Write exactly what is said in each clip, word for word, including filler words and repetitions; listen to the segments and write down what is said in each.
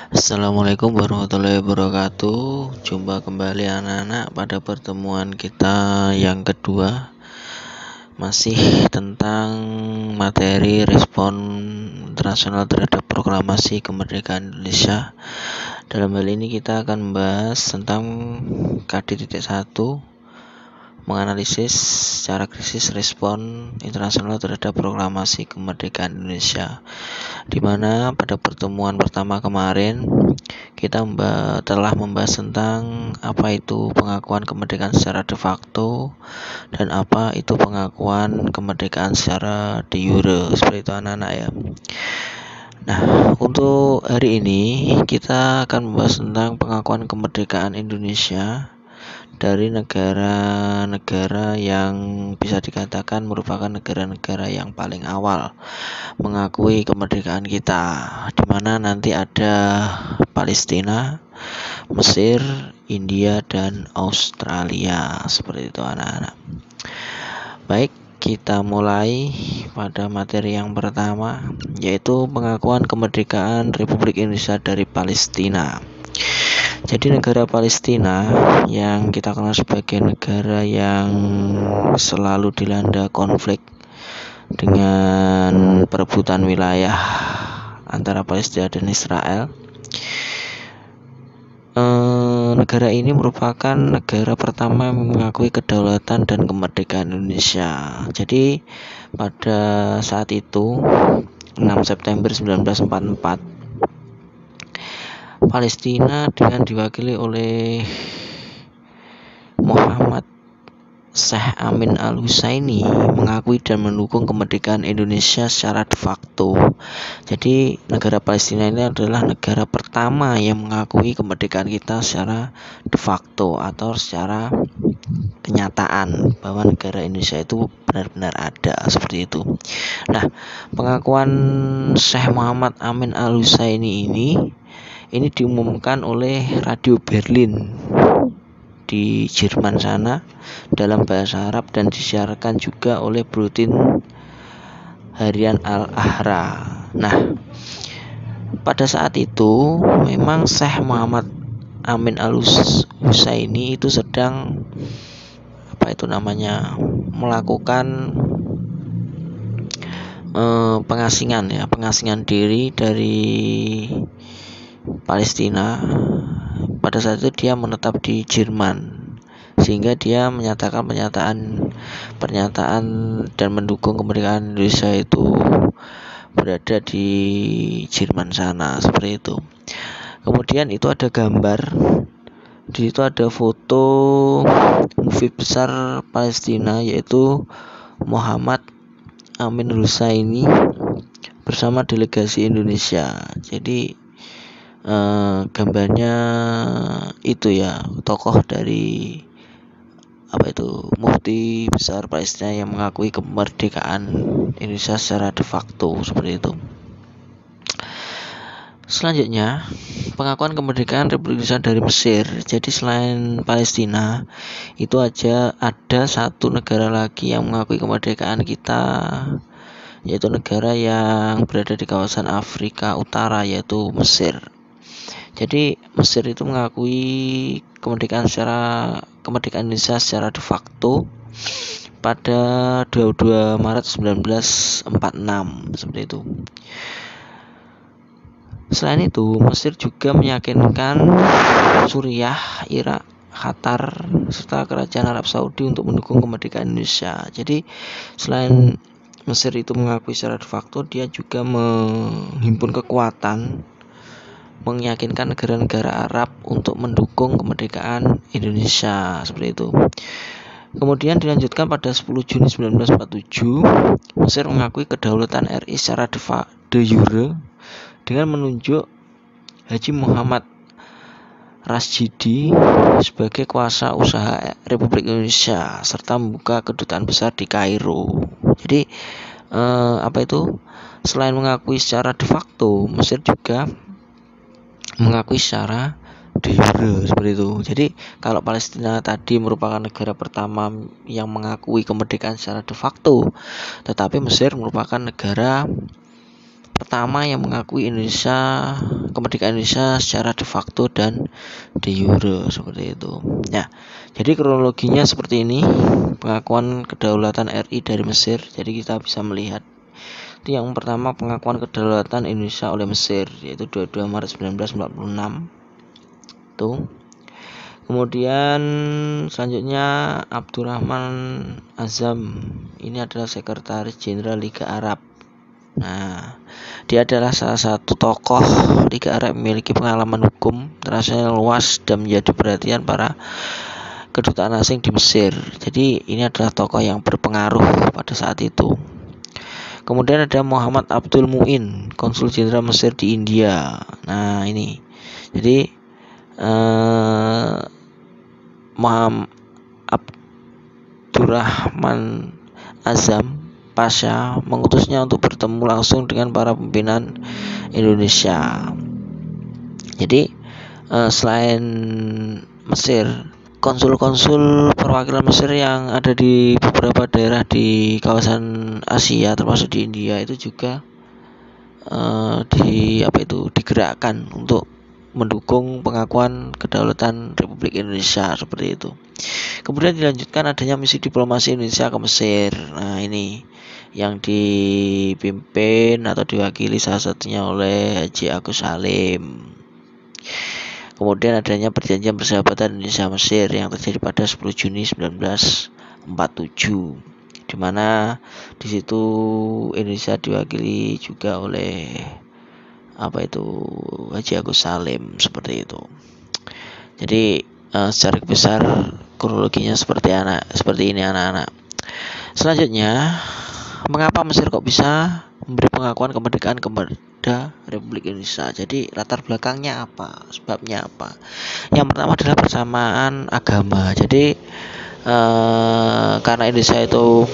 Assalamualaikum warahmatullahi wabarakatuh. Jumpa kembali anak-anak pada pertemuan kita yang kedua, masih tentang materi respon internasional terhadap proklamasi kemerdekaan Indonesia. Dalam hal ini kita akan membahas tentang K D satu, menganalisis secara krisis respon internasional terhadap proklamasi kemerdekaan Indonesia, di mana pada pertemuan pertama kemarin kita mba, telah membahas tentang apa itu pengakuan kemerdekaan secara de facto dan apa itu pengakuan kemerdekaan secara de jure, seperti itu anak-anak ya. Nah, untuk hari ini kita akan membahas tentang pengakuan kemerdekaan Indonesia dari negara-negara yang bisa dikatakan merupakan negara-negara yang paling awal mengakui kemerdekaan kita, di mana nanti ada Palestina, Mesir, India, dan Australia, seperti itu anak-anak. Baik, kita mulai pada materi yang pertama, yaitu pengakuan kemerdekaan Republik Indonesia dari Palestina. Jadi negara Palestina yang kita kenal sebagai negara yang selalu dilanda konflik dengan perebutan wilayah antara Palestina dan Israel. E, negara ini merupakan negara pertama yang mengakui kedaulatan dan kemerdekaan Indonesia. Jadi pada saat itu enam September seribu sembilan ratus empat puluh empat, Palestina dengan diwakili oleh Muhammad Syekh Amin Al-Husaini mengakui dan mendukung kemerdekaan Indonesia secara de facto. Jadi negara Palestina ini adalah negara pertama yang mengakui kemerdekaan kita secara de facto atau secara kenyataan bahwa negara Indonesia itu benar-benar ada, seperti itu. Nah, pengakuan Syekh Muhammad Amin Al-Husaini ini ini diumumkan oleh Radio Berlin di Jerman sana dalam bahasa Arab dan disiarkan juga oleh Buletin Harian Al-Ahra. Nah, pada saat itu memang Syekh Muhammad Amin Al-Husaini itu sedang apa itu namanya melakukan eh, pengasingan ya, pengasingan diri dari Palestina. Pada saat itu dia menetap di Jerman, sehingga dia menyatakan pernyataan pernyataan dan mendukung kemerdekaan Indonesia itu berada di Jerman sana, seperti itu. Kemudian itu ada gambar, di situ ada foto mufti besar Palestina yaitu Muhammad Amin Al-Husaini bersama delegasi Indonesia. Jadi eh, gambarnya itu ya, tokoh dari apa itu mufti besar Palestina yang mengakui kemerdekaan Indonesia secara de facto, seperti itu. Selanjutnya, pengakuan kemerdekaan Republik Indonesia dari Mesir. Jadi selain Palestina, itu aja ada satu negara lagi yang mengakui kemerdekaan kita, yaitu negara yang berada di kawasan Afrika Utara, yaitu Mesir. Jadi Mesir itu mengakui kemerdekaan secara kemerdekaan Indonesia secara de facto pada dua puluh dua Maret seribu sembilan ratus empat puluh enam, seperti itu. Selain itu, Mesir juga meyakinkan Suriah, Irak, Qatar, serta Kerajaan Arab Saudi untuk mendukung kemerdekaan Indonesia. Jadi selain Mesir itu mengakui secara de facto, dia juga menghimpun kekuatan meyakinkan negara-negara Arab untuk mendukung kemerdekaan Indonesia, seperti itu. Kemudian dilanjutkan pada sepuluh Juni seribu sembilan ratus empat puluh tujuh, Mesir mengakui kedaulatan R I secara de, de jure dengan menunjuk Haji Muhammad Rasjidi sebagai kuasa usaha Republik Indonesia serta membuka kedutaan besar di Kairo. Jadi eh, apa itu? Selain mengakui secara de facto, Mesir juga mengakui secara de jure, seperti itu. Jadi kalau Palestina tadi merupakan negara pertama yang mengakui kemerdekaan secara de facto, tetapi Mesir merupakan negara pertama yang mengakui Indonesia kemerdekaan Indonesia secara de facto dan de jure seperti itu. Nah, jadi kronologinya seperti ini, pengakuan kedaulatan R I dari Mesir. Jadi kita bisa melihat itu yang pertama pengakuan kedaulatan Indonesia oleh Mesir, yaitu dua puluh dua Maret seribu sembilan ratus empat puluh enam. Tuh. Kemudian selanjutnya Abdurrahman Azam, ini adalah Sekretaris Jenderal Liga Arab. Nah, dia adalah salah satu tokoh Liga Arab yang memiliki pengalaman hukum internasional luas dan menjadi perhatian para kedutaan asing di Mesir. Jadi ini adalah tokoh yang berpengaruh pada saat itu. Kemudian ada Muhammad Abdul Muin, Konsul Jenderal Mesir di India. Nah, ini. Jadi eh, Muhammad Abdurrahman Azam Pasha mengutusnya untuk bertemu langsung dengan para pimpinan Indonesia. Jadi eh, selain Mesir, konsul-konsul perwakilan Mesir yang ada di beberapa daerah di kawasan Asia termasuk di India itu juga eh, di apa itu digerakkan untuk mendukung pengakuan kedaulatan Republik Indonesia seperti itu. Kemudian dilanjutkan adanya misi diplomasi Indonesia ke Mesir. Nah, ini yang dipimpin atau diwakili salah satunya oleh Haji Agus Salim. Kemudian adanya perjanjian persahabatan Indonesia Mesir yang terjadi pada sepuluh Juni seribu sembilan ratus empat puluh tujuh, di mana di situ Indonesia diwakili juga oleh apa itu Haji Agus Salim seperti itu. Jadi uh, secara besar kronologinya seperti anak seperti ini anak-anak. Selanjutnya, mengapa Mesir kok bisa memberi pengakuan kemerdekaan kepada Republik Indonesia? Jadi latar belakangnya apa? Sebabnya apa? Yang pertama adalah persamaan agama. Jadi uh, karena Indonesia itu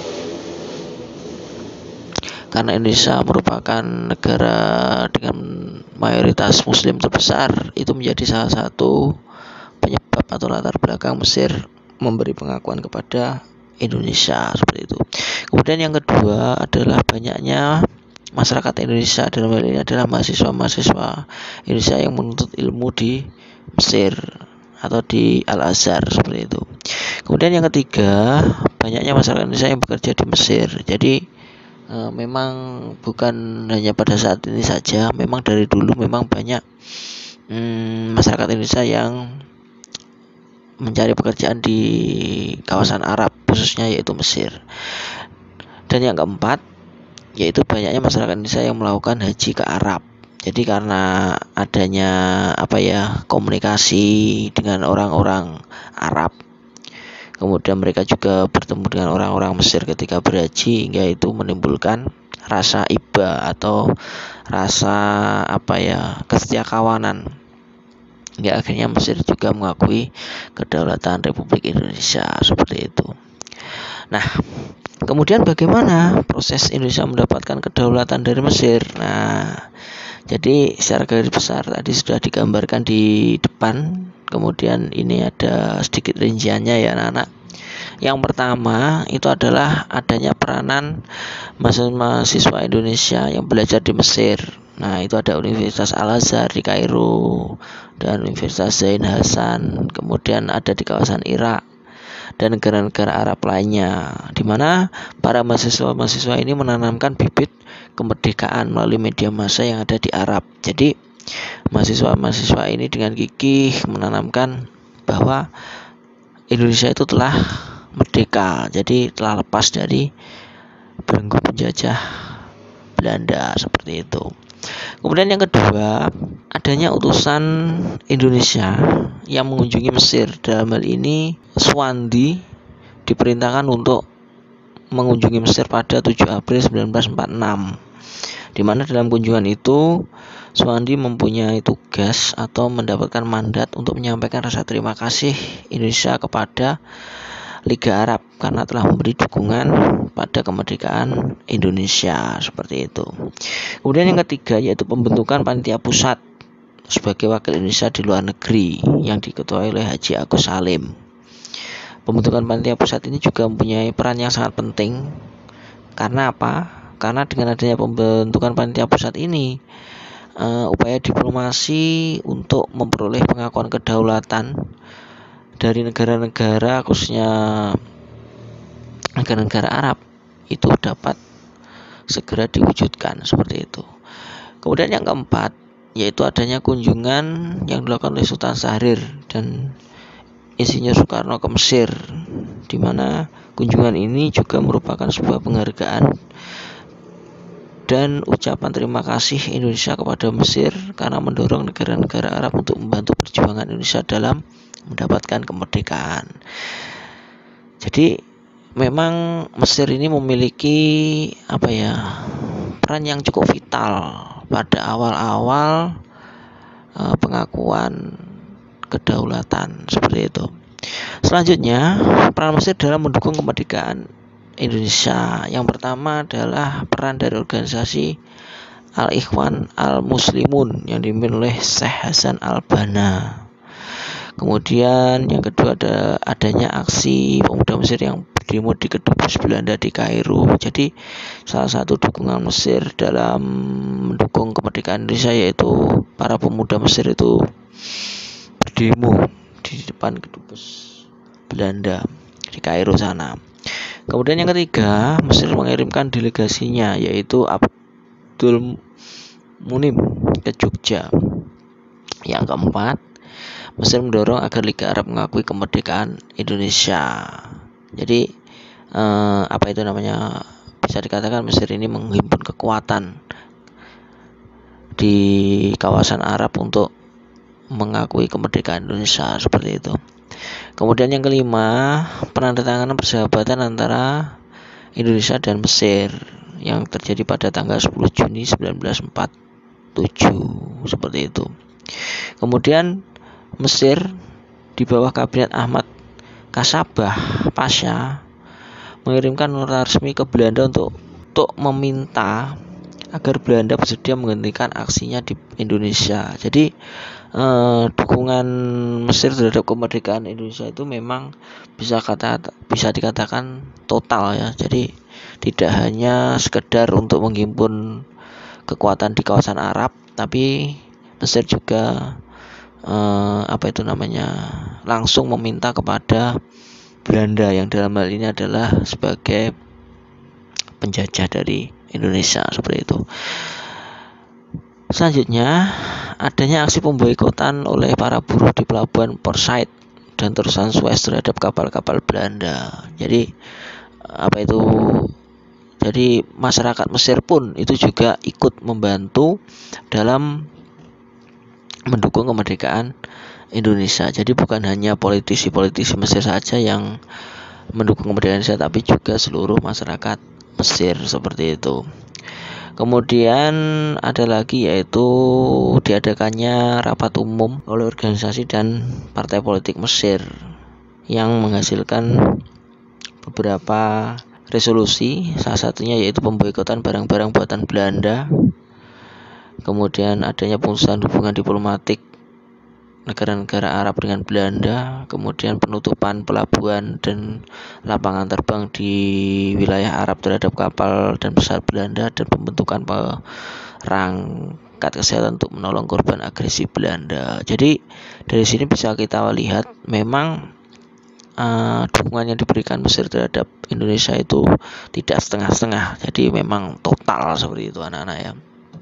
Karena Indonesia merupakan negara dengan mayoritas Muslim terbesar, itu menjadi salah satu penyebab atau latar belakang Mesir memberi pengakuan kepada Indonesia seperti itu. Kemudian yang kedua adalah banyaknya masyarakat Indonesia, dalam hal ini adalah mahasiswa-mahasiswa Indonesia yang menuntut ilmu di Mesir atau di Al-Azhar seperti itu. Kemudian yang ketiga, banyaknya masyarakat Indonesia yang bekerja di Mesir. Jadi E, memang bukan hanya pada saat ini saja, memang dari dulu memang banyak hmm, masyarakat Indonesia yang mencari pekerjaan di kawasan Arab khususnya yaitu Mesir. Dan yang keempat yaitu banyaknya masyarakat Indonesia yang melakukan haji ke Arab. Jadi karena adanya apa ya komunikasi dengan orang-orang Arab, kemudian mereka juga bertemu dengan orang-orang Mesir ketika berhaji, hingga itu menimbulkan rasa iba atau rasa apa ya kesetiakawanan. Hingga akhirnya Mesir juga mengakui kedaulatan Republik Indonesia seperti itu. Nah, kemudian bagaimana proses Indonesia mendapatkan kedaulatan dari Mesir? Nah, jadi secara garis besar tadi sudah digambarkan di depan. Kemudian ini ada sedikit rinciannya ya anak-anak. Yang pertama itu adalah adanya peranan mahasiswa Indonesia yang belajar di Mesir. Nah, itu ada Universitas Al-Azhar di Kairo dan Universitas Zain Hasan, kemudian ada di kawasan Irak dan negara-negara Arab lainnya, di mana para mahasiswa-mahasiswa ini menanamkan bibit kemerdekaan melalui media massa yang ada di Arab. Jadi mahasiswa-mahasiswa ini dengan gigih menanamkan bahwa Indonesia itu telah merdeka, jadi telah lepas dari belenggu penjajah Belanda seperti itu. Kemudian yang kedua, adanya utusan Indonesia yang mengunjungi Mesir. Dalam hal ini Suwandi diperintahkan untuk mengunjungi Mesir pada tujuh April seribu sembilan ratus empat puluh enam, di mana dalam kunjungan itu Suwandi mempunyai tugas atau mendapatkan mandat untuk menyampaikan rasa terima kasih Indonesia kepada Liga Arab karena telah memberi dukungan pada kemerdekaan Indonesia seperti itu. Kemudian yang ketiga yaitu pembentukan panitia pusat sebagai wakil Indonesia di luar negeri yang diketuai oleh Haji Agus Salim. Pembentukan panitia pusat ini juga mempunyai peran yang sangat penting. Karena apa? karena dengan adanya pembentukan panitia pusat ini, uh, upaya diplomasi untuk memperoleh pengakuan kedaulatan dari negara-negara, khususnya negara-negara Arab, itu dapat segera diwujudkan seperti itu. Kemudian yang keempat, yaitu adanya kunjungan yang dilakukan oleh Sultan Syahrir dan Insinyur Soekarno ke Mesir, di mana kunjungan ini juga merupakan sebuah penghargaan dan ucapan terima kasih Indonesia kepada Mesir karena mendorong negara-negara Arab untuk membantu perjuangan Indonesia dalam mendapatkan kemerdekaan. Jadi memang Mesir ini memiliki apa ya peran yang cukup vital pada awal-awal uh, pengakuan kedaulatan seperti itu. Selanjutnya, peran Mesir dalam mendukung kemerdekaan Indonesia. Yang pertama adalah peran dari organisasi Al-Ikhwan Al-Muslimun yang dipimpin oleh Syekh Hasan Al-Banna. Kemudian yang kedua ada adanya aksi pemuda Mesir yang berdemo di kedubes Belanda di Kairo. Jadi salah satu dukungan Mesir dalam mendukung kemerdekaan Indonesia yaitu para pemuda Mesir itu berdemo di depan kedubes Belanda di Kairo sana. Kemudian yang ketiga, Mesir mengirimkan delegasinya yaitu Abdul Munim ke Jogja. Yang keempat, Mesir mendorong agar Liga Arab mengakui kemerdekaan Indonesia. Jadi eh, apa itu namanya? Bisa dikatakan Mesir ini menghimpun kekuatan di kawasan Arab untuk mengakui kemerdekaan Indonesia seperti itu. Kemudian yang kelima, penandatanganan persahabatan antara Indonesia dan Mesir yang terjadi pada tanggal sepuluh Juni seribu sembilan ratus empat puluh tujuh seperti itu. Kemudian Mesir di bawah kabinet Ahmad Kasabah Pasha mengirimkan nota resmi ke Belanda untuk untuk meminta agar Belanda bersedia menghentikan aksinya di Indonesia. Jadi eh, dukungan Mesir terhadap kemerdekaan Indonesia itu memang bisa kata bisa dikatakan total ya. Jadi tidak hanya sekedar untuk menghimpun kekuatan di kawasan Arab, tapi Mesir juga eh, apa itu namanya langsung meminta kepada Belanda yang dalam hal ini adalah sebagai penjajah dari Indonesia seperti itu. Selanjutnya, adanya aksi pemboikotan oleh para buruh di pelabuhan Port Said dan terusan Suez terhadap kapal-kapal Belanda. Jadi apa itu? Jadi masyarakat Mesir pun itu juga ikut membantu dalam mendukung kemerdekaan Indonesia. Jadi bukan hanya politisi-politisi Mesir saja yang mendukung kemerdekaan Indonesia, tapi juga seluruh masyarakat Mesir seperti itu. Kemudian ada lagi yaitu diadakannya rapat umum oleh organisasi dan partai politik Mesir yang menghasilkan beberapa resolusi, salah satunya yaitu pemboikotan barang-barang buatan Belanda. Kemudian adanya pemutusan hubungan diplomatik negara-negara Arab dengan Belanda, kemudian penutupan pelabuhan dan lapangan terbang di wilayah Arab terhadap kapal dan pesawat Belanda, dan pembentukan perangkat kesehatan untuk menolong korban agresi Belanda. Jadi dari sini bisa kita lihat memang uh, dukungan yang diberikan Mesir terhadap Indonesia itu tidak setengah-setengah, jadi memang total seperti itu anak-anak ya.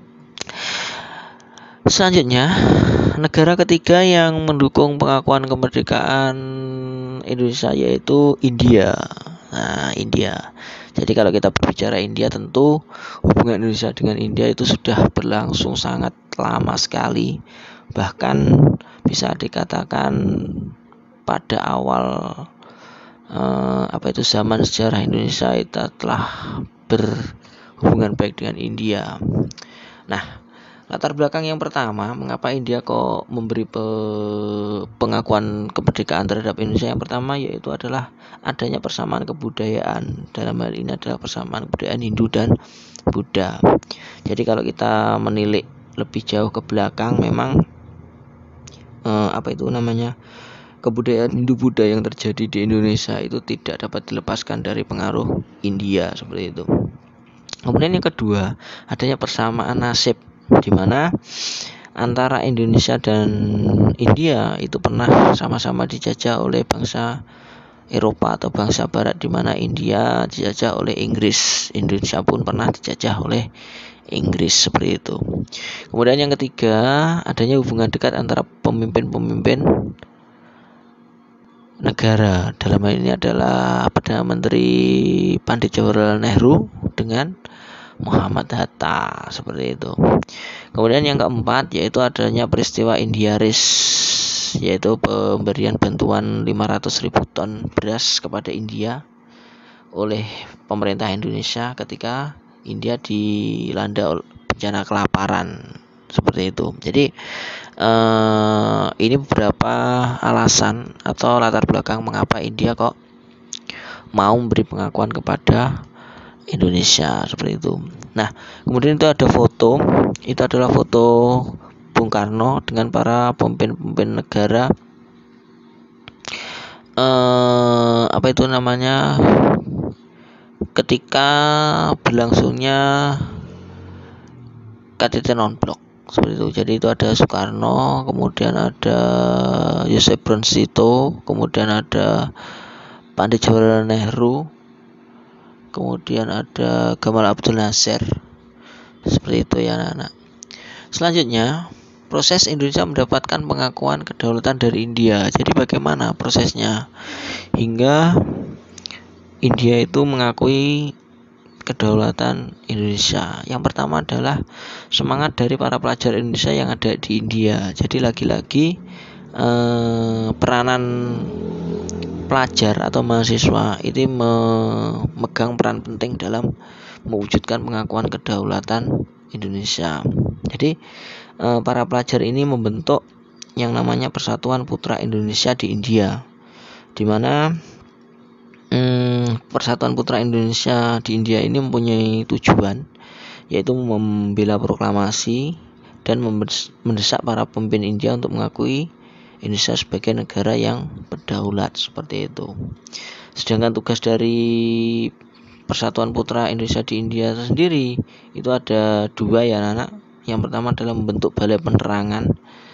Selanjutnya, negara ketiga yang mendukung pengakuan kemerdekaan Indonesia yaitu India. Nah, India. Jadi kalau kita berbicara India, tentu hubungan Indonesia dengan India itu sudah berlangsung sangat lama sekali. Bahkan bisa dikatakan pada awal eh, apa itu zaman sejarah Indonesia itu telah berhubungan baik dengan India. Nah, latar belakang yang pertama, mengapa India kok memberi pe- pengakuan kemerdekaan terhadap Indonesia? Yang pertama yaitu adalah adanya persamaan kebudayaan. Dalam hal ini adalah persamaan kebudayaan Hindu dan Buddha. Jadi kalau kita menilik lebih jauh ke belakang, memang eh, apa itu namanya kebudayaan Hindu Buddha yang terjadi di Indonesia itu tidak dapat dilepaskan dari pengaruh India seperti itu. Kemudian yang kedua, adanya persamaan nasib, di mana antara Indonesia dan India itu pernah sama-sama dijajah oleh bangsa Eropa atau bangsa Barat, di mana India dijajah oleh Inggris, Indonesia pun pernah dijajah oleh Inggris, seperti itu. Kemudian yang ketiga, adanya hubungan dekat antara pemimpin-pemimpin negara. Dalam hal ini adalah Perdana Menteri Pandit Jawaharlal Nehru dengan Muhammad Hatta, seperti itu. Kemudian yang keempat yaitu adanya peristiwa Indiaris, yaitu pemberian bantuan lima ratus ribu ton beras kepada India oleh pemerintah Indonesia ketika India dilanda bencana kelaparan, seperti itu. Jadi eh, ini beberapa alasan atau latar belakang mengapa India kok mau memberi pengakuan kepada Indonesia, seperti itu. Nah, kemudian itu ada foto, itu adalah foto Bung Karno dengan para pemimpin-pemimpin negara, eh, apa itu namanya, ketika berlangsungnya K T T non-blok, seperti itu. Jadi itu ada Soekarno, kemudian ada Yosef Broz Tito, kemudian ada Pandit Jawaharlal Nehru, kemudian ada Gamal Abdul Nasir, seperti itu ya anak-anak. Selanjutnya, proses Indonesia mendapatkan pengakuan kedaulatan dari India. Jadi bagaimana prosesnya hingga India itu mengakui kedaulatan Indonesia? Yang pertama adalah semangat dari para pelajar Indonesia yang ada di India. Jadi lagi-lagi eh, peranan pelajar atau mahasiswa itu memegang peran penting dalam mewujudkan pengakuan kedaulatan Indonesia. Jadi eh, para pelajar ini membentuk yang namanya Persatuan Putra Indonesia di India, di mana hmm, Persatuan Putra Indonesia di India ini mempunyai tujuan, yaitu membela proklamasi dan mendesak para pemimpin India untuk mengakui Indonesia sebagai negara yang berdaulat, seperti itu. Sedangkan tugas dari Persatuan Putra Indonesia di India sendiri itu ada dua ya anak. Yang pertama adalah membentuk balai penerangan,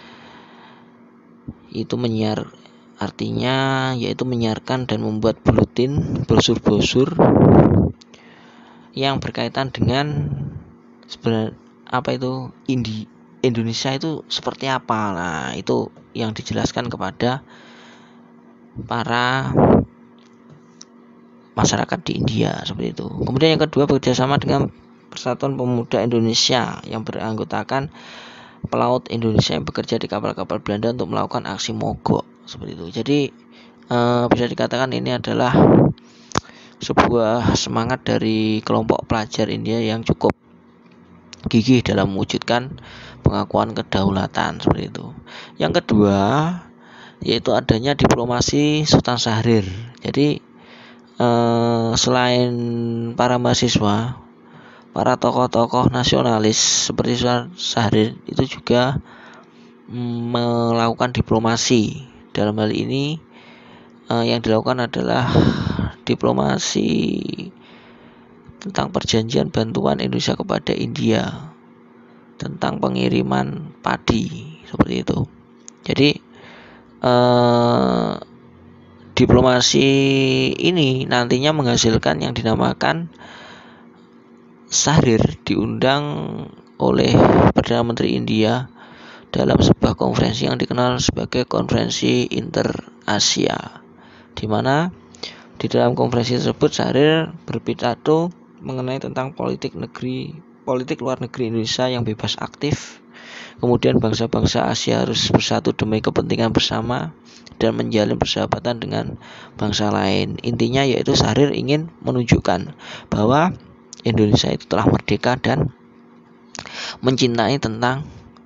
itu menyiar artinya yaitu menyiarkan dan membuat buletin, brosur-brosur yang berkaitan dengan sebenarnya apa itu Indi Indonesia itu seperti apa. Nah, itu yang dijelaskan kepada para masyarakat di India, seperti itu. Kemudian yang kedua, bekerjasama dengan Persatuan Pemuda Indonesia yang beranggotakan pelaut Indonesia yang bekerja di kapal-kapal Belanda untuk melakukan aksi mogok, seperti itu. Jadi eh, bisa dikatakan ini adalah sebuah semangat dari kelompok pelajar India yang cukup gigih dalam mewujudkan pengakuan kedaulatan, seperti itu. Yang kedua yaitu adanya diplomasi Sultan Syahrir. Jadi eh, selain para mahasiswa, para tokoh-tokoh nasionalis seperti Sultan Syahrir itu juga mm, melakukan diplomasi. Dalam hal ini eh, yang dilakukan adalah diplomasi tentang perjanjian bantuan Indonesia kepada India tentang pengiriman padi, seperti itu. Jadi eh, diplomasi ini nantinya menghasilkan yang dinamakan Syahrir diundang oleh Perdana Menteri India dalam sebuah konferensi yang dikenal sebagai Konferensi Inter-Asia, di mana di dalam konferensi tersebut Syahrir berpidato mengenai tentang politik negeri, politik luar negeri Indonesia yang bebas aktif. Kemudian bangsa-bangsa Asia harus bersatu demi kepentingan bersama dan menjalin persahabatan dengan bangsa lain. Intinya yaitu Syahrir ingin menunjukkan bahwa Indonesia itu telah merdeka dan mencintai tentang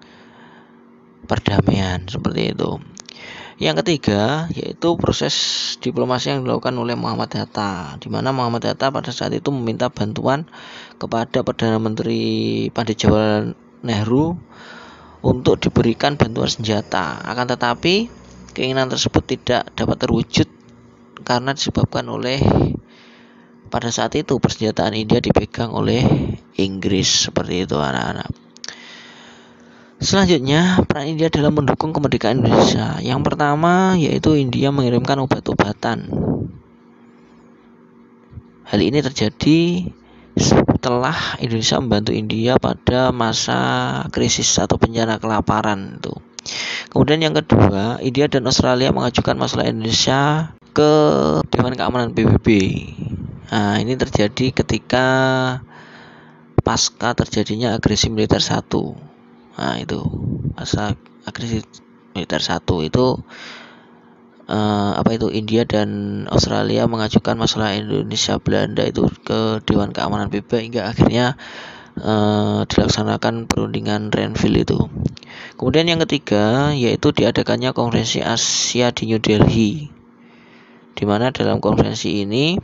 perdamaian, seperti itu. Yang ketiga yaitu proses diplomasi yang dilakukan oleh Muhammad Hatta, di mana Muhammad Hatta pada saat itu meminta bantuan kepada Perdana Menteri Pandit Jawaharlal Nehru untuk diberikan bantuan senjata. Akan tetapi keinginan tersebut tidak dapat terwujud karena disebabkan oleh pada saat itu persenjataan India dipegang oleh Inggris. Seperti itu anak-anak. Selanjutnya, peran India dalam mendukung kemerdekaan Indonesia. Yang pertama yaitu India mengirimkan obat-obatan. Hal ini terjadi setelah Indonesia membantu India pada masa krisis atau bencana kelaparan itu. Kemudian yang kedua, India dan Australia mengajukan masalah Indonesia ke Dewan Keamanan P B B. Nah, ini terjadi ketika pasca terjadinya agresi militer satu. Nah, itu pasca agresi militer satu itu eh, apa itu India dan Australia mengajukan masalah Indonesia Belanda itu ke Dewan Keamanan P B B hingga akhirnya eh, dilaksanakan perundingan Renville itu. Kemudian yang ketiga yaitu diadakannya konferensi Asia di New Delhi, di mana dalam konferensi ini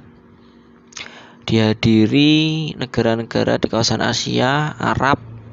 dihadiri negara-negara di kawasan Asia, Arab,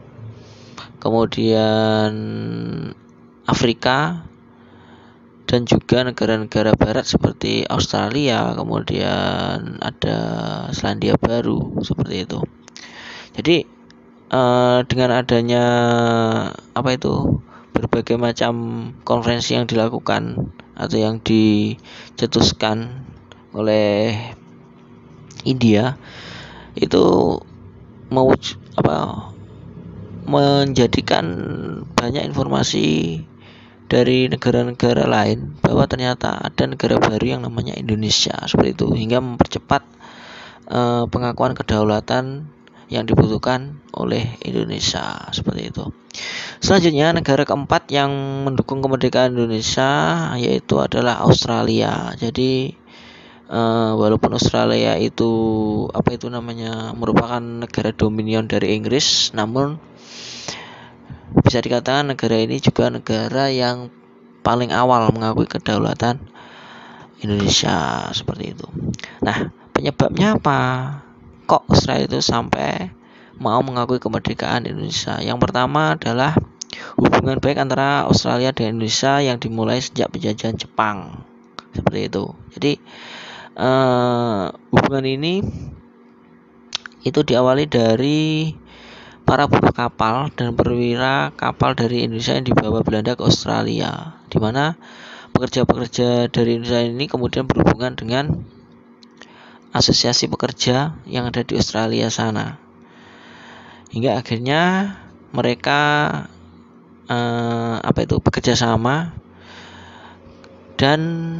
kemudian Afrika, dan juga negara-negara barat seperti Australia, kemudian ada Selandia Baru, seperti itu. Jadi eh, dengan adanya apa itu berbagai macam konferensi yang dilakukan atau yang dicetuskan oleh India itu mau apa menjadikan banyak informasi dari negara-negara lain bahwa ternyata ada negara baru yang namanya Indonesia, seperti itu, hingga mempercepat uh, pengakuan kedaulatan yang dibutuhkan oleh Indonesia, seperti itu. Selanjutnya, negara keempat yang mendukung kemerdekaan Indonesia yaitu adalah Australia. Jadi Uh, walaupun Australia itu apa itu namanya merupakan negara dominion dari Inggris, namun bisa dikatakan negara ini juga negara yang paling awal mengakui kedaulatan Indonesia, seperti itu. Nah, penyebabnya apa? Kok Australia itu sampai mau mengakui kemerdekaan Indonesia? Yang pertama adalah hubungan baik antara Australia dan Indonesia yang dimulai sejak penjajahan Jepang, seperti itu. Jadi Uh, hubungan ini itu diawali dari para buruh kapal dan perwira kapal dari Indonesia yang dibawa Belanda ke Australia, di mana pekerja-pekerja dari Indonesia ini kemudian berhubungan dengan asosiasi pekerja yang ada di Australia sana, hingga akhirnya mereka uh, apa itu bekerja sama dan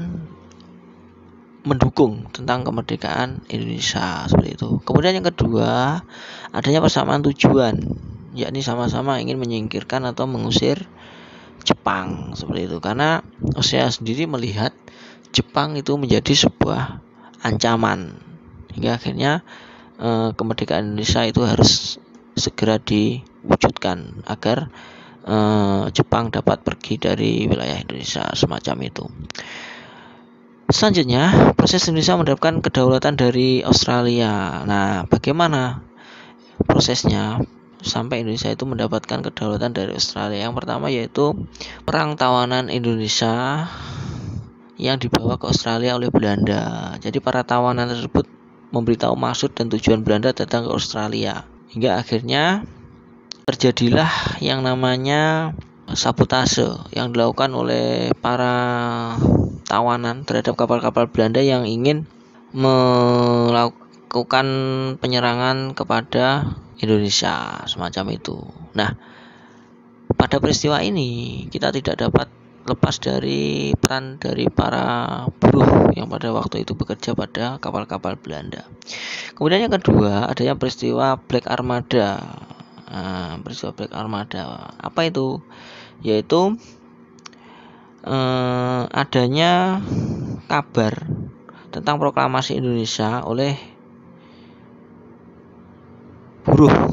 mendukung tentang kemerdekaan Indonesia, seperti itu. Kemudian yang kedua, adanya persamaan tujuan, yakni sama-sama ingin menyingkirkan atau mengusir Jepang, seperti itu. Karena Australia sendiri melihat Jepang itu menjadi sebuah ancaman, hingga akhirnya eh, kemerdekaan Indonesia itu harus segera diwujudkan agar eh, Jepang dapat pergi dari wilayah Indonesia, semacam itu. Selanjutnya, proses Indonesia mendapatkan kedaulatan dari Australia. Nah, bagaimana prosesnya sampai Indonesia itu mendapatkan kedaulatan dari Australia? Yang pertama yaitu perang tawanan Indonesia yang dibawa ke Australia oleh Belanda. Jadi para tawanan tersebut memberitahu maksud dan tujuan Belanda datang ke Australia, hingga akhirnya terjadilah yang namanya sabotase yang dilakukan oleh para tawanan terhadap kapal-kapal Belanda yang ingin melakukan penyerangan kepada Indonesia, semacam itu. Nah, pada peristiwa ini kita tidak dapat lepas dari peran dari para buruh yang pada waktu itu bekerja pada kapal-kapal Belanda. Kemudian yang kedua, adanya peristiwa Black Armada. Nah, peristiwa Black Armada apa itu? Yaitu eh, adanya kabar tentang proklamasi Indonesia oleh buruh.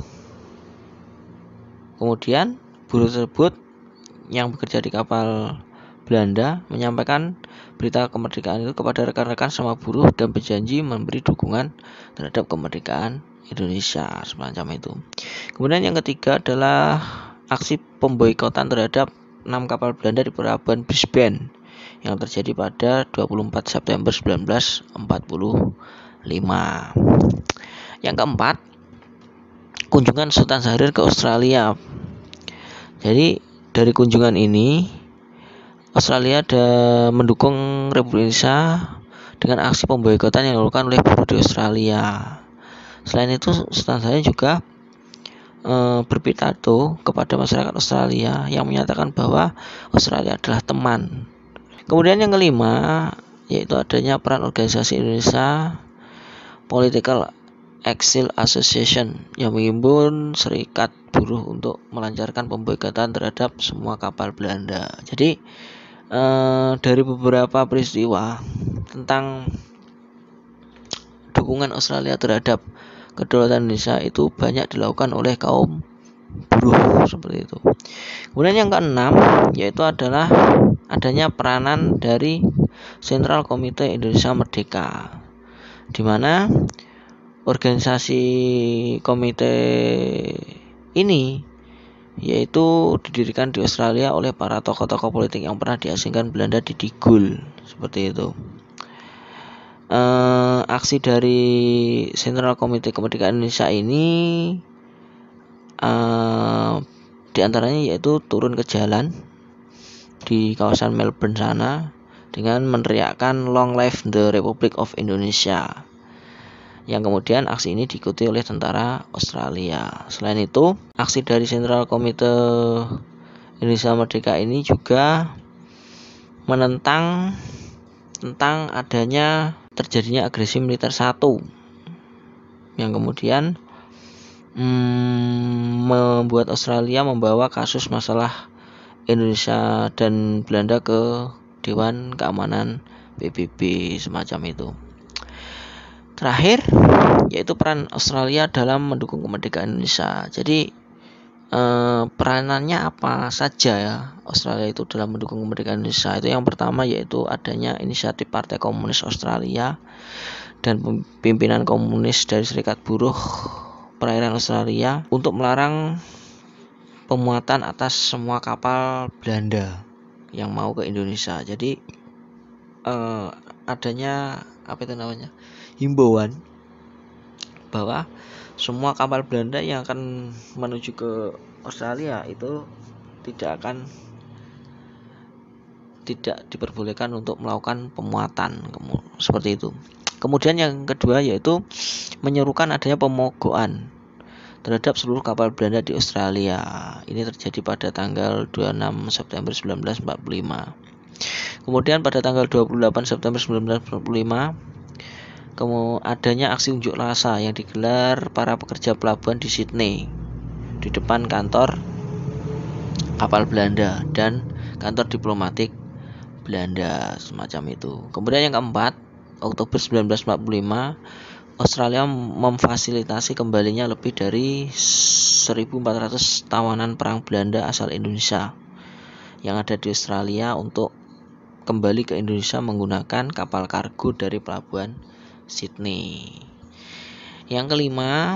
Kemudian buruh tersebut yang bekerja di kapal Belanda menyampaikan berita kemerdekaan itu kepada rekan-rekan sama buruh dan berjanji memberi dukungan terhadap kemerdekaan Indonesia, semacam itu. Kemudian yang ketiga adalah aksi pemboikotan terhadap enam kapal Belanda di pelabuhan Brisbane yang terjadi pada dua puluh empat September seribu sembilan ratus empat puluh lima. Yang keempat, kunjungan Sultan Syahrir ke Australia. Jadi dari kunjungan ini Australia ada mendukung Republik Indonesia dengan aksi pemboikotan yang dilakukan oleh buruh di Australia. Selain itu, Sultan Syahrir juga e, berpidato kepada masyarakat Australia yang menyatakan bahwa Australia adalah teman. Kemudian yang kelima, yaitu adanya peran organisasi Indonesia Political Exile Association yang menghimpun serikat buruh untuk melancarkan pemboikotan terhadap semua kapal Belanda. Jadi e, dari beberapa peristiwa tentang dukungan Australia terhadap kedaulatan Indonesia itu banyak dilakukan oleh kaum buruh seperti itu. Kemudian yang keenam yaitu adalah adanya peranan dari Sentral Komite Indonesia Merdeka, di mana organisasi komite ini yaitu didirikan di Australia oleh para tokoh-tokoh politik yang pernah diasingkan Belanda di Digul seperti itu. Uh, aksi dari Sentral Komite Kemerdekaan Indonesia ini uh, diantaranya yaitu turun ke jalan di kawasan Melbourne sana dengan meneriakkan Long Live the Republic of Indonesia, yang kemudian aksi ini diikuti oleh tentara Australia. Selain itu, aksi dari Sentral Komite Indonesia Merdeka ini juga menentang tentang adanya terjadinya agresi militer satu yang kemudian hmm, membuat Australia membawa kasus masalah Indonesia dan Belanda ke Dewan Keamanan P B B semacam itu. Terakhir yaitu peran Australia dalam mendukung kemerdekaan Indonesia. Jadi eh, peranannya apa saja ya Australia itu dalam mendukung kemerdekaan Indonesia? Itu yang pertama yaitu adanya inisiatif Partai Komunis Australia dan pimpinan komunis dari Serikat Buruh Perairan Australia untuk melarang pemuatan atas semua kapal Belanda yang mau ke Indonesia. Jadi eh, adanya apa itu namanya himbauan bahwa semua kapal Belanda yang akan menuju ke Australia itu tidak akan tidak diperbolehkan untuk melakukan pemuatan seperti itu. Kemudian yang kedua yaitu menyerukan adanya pemogokan terhadap seluruh kapal Belanda di Australia. Ini terjadi pada tanggal dua puluh enam September seribu sembilan ratus empat puluh lima. Kemudian pada tanggal dua puluh delapan September seribu sembilan ratus empat puluh lima kemudian adanya aksi unjuk rasa yang digelar para pekerja pelabuhan di Sydney di depan kantor kapal Belanda dan kantor diplomatik Belanda semacam itu. Kemudian yang keempat, Oktober seribu sembilan ratus empat puluh lima Australia memfasilitasi kembalinya lebih dari seribu empat ratus tawanan perang Belanda asal Indonesia yang ada di Australia untuk kembali ke Indonesia menggunakan kapal kargo dari pelabuhan Sydney. Yang kelima,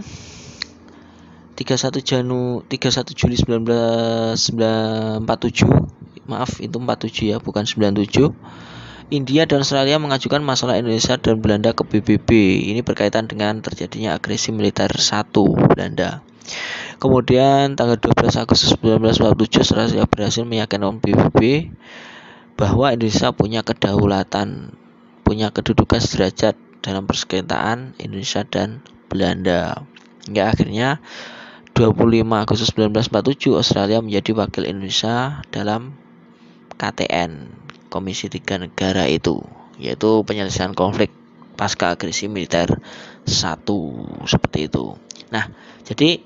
tiga puluh satu Juli seribu sembilan ratus empat puluh tujuh, maaf itu empat puluh tujuh ya, bukan sembilan puluh tujuh. India dan Australia mengajukan masalah Indonesia dan Belanda ke P B B. Ini berkaitan dengan terjadinya agresi militer satu Belanda. Kemudian tanggal dua belas Agustus seribu sembilan ratus empat puluh tujuh Australia berhasil meyakinkan P B B bahwa Indonesia punya kedaulatan, punya kedudukan sederajat dalam persengketaan Indonesia dan Belanda. Hingga akhirnya dua puluh lima Agustus seribu sembilan ratus empat puluh tujuh Australia menjadi wakil Indonesia dalam K T N, Komisi Tiga Negara itu, yaitu penyelesaian konflik pasca agresi militer satu seperti itu. Nah, jadi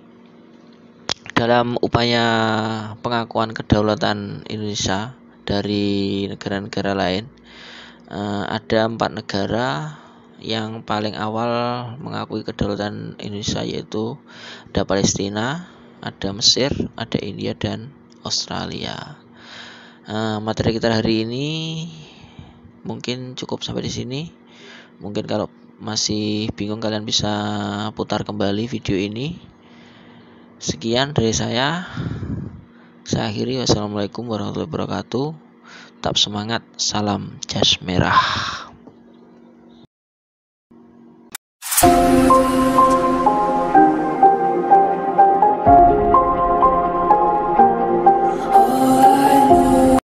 dalam upaya pengakuan kedaulatan Indonesia dari negara-negara lain, eh, ada empat negara yang paling awal mengakui kedaulatan Indonesia, yaitu ada Palestina, ada Mesir, ada India, dan Australia. Uh, materi kita hari ini mungkin cukup sampai di sini. Mungkin kalau masih bingung kalian bisa putar kembali video ini. Sekian dari saya. Saya akhiri. Wassalamualaikum warahmatullahi wabarakatuh. Tetap semangat. Salam jas merah.